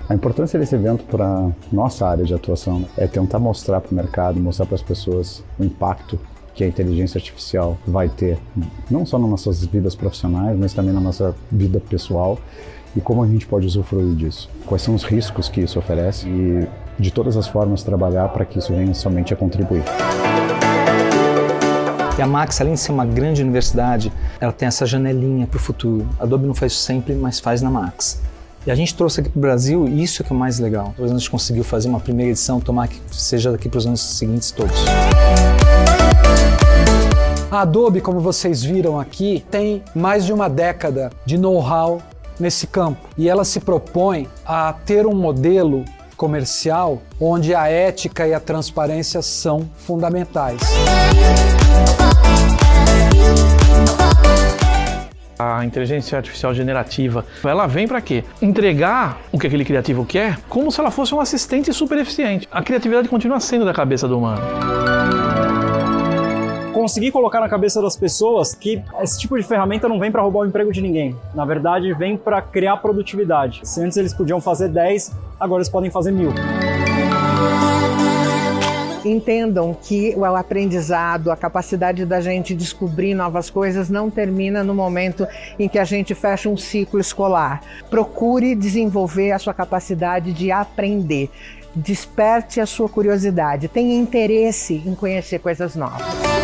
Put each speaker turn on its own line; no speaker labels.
A importância desse evento para nossa área de atuação é tentar mostrar para o mercado, mostrar para as pessoas o impacto que a inteligência artificial vai ter, não só nas nossas vidas profissionais, mas também na nossa vida pessoal, e como a gente pode usufruir disso. Quais são os riscos que isso oferece e, de todas as formas, trabalhar para que isso venha somente a contribuir.
E a Max, além de ser uma grande universidade, ela tem essa janelinha para o futuro. A Adobe não faz isso sempre, mas faz na Max. E a gente trouxe aqui para o Brasil, e isso é que é o mais legal. A gente conseguiu fazer uma primeira edição, tomar que seja daqui para os anos seguintes todos.
A Adobe, como vocês viram aqui, tem mais de uma década de know-how nesse campo. E ela se propõe a ter um modelo comercial onde a ética e a transparência são fundamentais.
A inteligência artificial generativa, ela vem para quê? Entregar o que aquele criativo quer como se ela fosse um assistente super eficiente. A criatividade continua sendo da cabeça do humano.
Conseguir colocar na cabeça das pessoas que esse tipo de ferramenta não vem para roubar o emprego de ninguém. Na verdade, vem para criar produtividade. Se antes eles podiam fazer 10, agora eles podem fazer 1000.
Entendam que o aprendizado, a capacidade da gente descobrir novas coisas não termina no momento em que a gente fecha um ciclo escolar. Procure desenvolver a sua capacidade de aprender. Desperte a sua curiosidade. Tenha interesse em conhecer coisas novas.